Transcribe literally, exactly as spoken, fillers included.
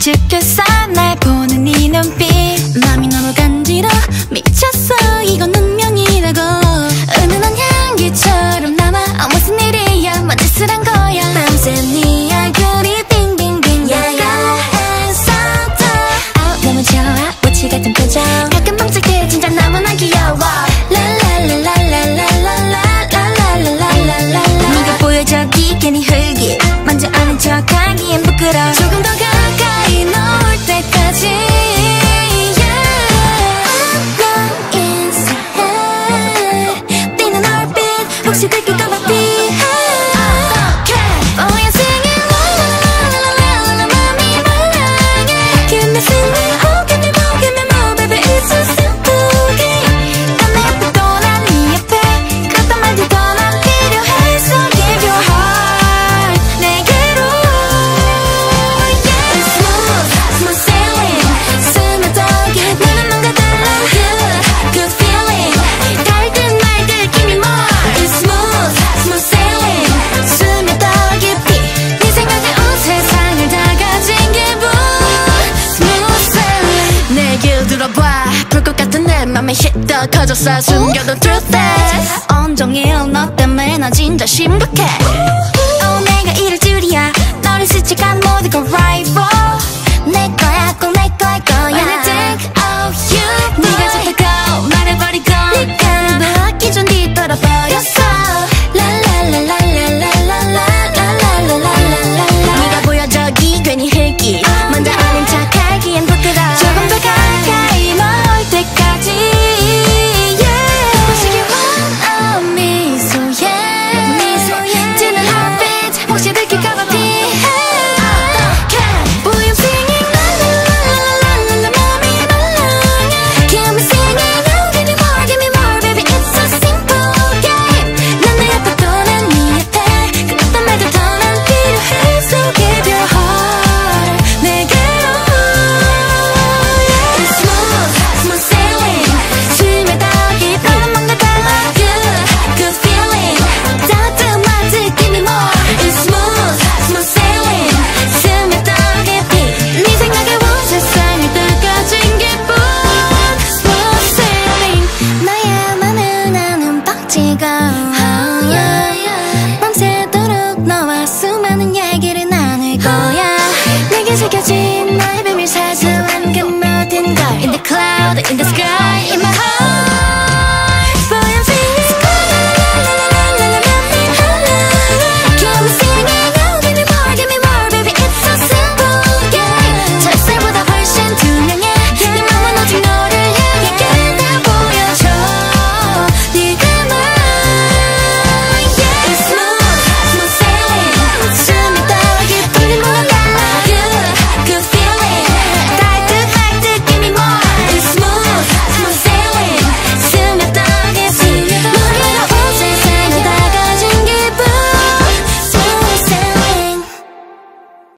죽겠어 날 보는 네 눈빛 맘이 너무 간지러 미쳤어 이건 운명이라고 은은한 향기처럼 남아 어, 무슨 일이야 뭔 짓을 한 거야 밤새 네 얼굴이 빙빙빙 야야했었어 아우 너무 좋아 우치 같은 표정 가끔 뻥칠 때 진짜 너무나 귀여워 랄랄랄랄랄랄랄랄랄랄랄랄랄랄 네가 보여줘 괜히 흙이 먼저 아는 척하기엔 부끄러워 조금 더 가까이 넣을 때까지 yeah. 너 인사해 뛰는 얼빛 혹시 들킬까봐 피해 Oh you're singing la la la la la la la 맘이 말랑해 Give me something oh give me more give me more baby it's so simple game 난 내 옆에 또 난 네 옆에 그렇단 말도 더 난 필요해 So give your heart 내게로 yeah. It's smooth smooth sailing 스며들기 나는 뭔가 달라 good good feeling 달든 말든 give me more It's smooth smooth sailing 스며들기 피 네 생각에 온 세상을 다 가진 기분 Smooth sailing 내길 들어봐 불꽃 같은 내 맘에 hit더 커졌어 숨겨둔 truth is 온종일 너 때문에 나 진짜 심각해 Oh 내가 이럴 줄이야 너를 스치간 모든 건 rival 내 거야 꼭 내 거일 거야 When I think of you 네가 좋다고 말해버리고 네가 뭐 기존 뒤돌아버렸어 랄랄랄랄랄랄랄랄랄랄랄랄랄랄랄 네가 보여줘기 괜히 흙이 먼저 아는 척하기엔 부끄러워 조금 더 가까이 넣을 때까지 yeah. 보시기 원한 미소에 뛰는 heartbeat 혹시 들킬까봐 피해 Boy I'm singing la la la la la la 맘이 말랑해 Keep me singing oh give me more give me more baby it's so simple game 난 내 옆에 또 난 네 옆에 그렇단 말도 더 난 필요해 So give your heart 내게로 yeah. It's smooth smooth sailing 스며들기 너는 뭔가 달라 good good feeling 따뜻하지 give me more It's smooth smooth sailing 스며들기 네 생각에 온 세상을 다 가진 기분 Smooth sailing 너의 맘은 나는 빡치고 밤새도록 너와 수많은 얘기를 나눌 거야 내게 새겨진 너의 비밀 사소한 그 모든 걸 In the cloud in the sky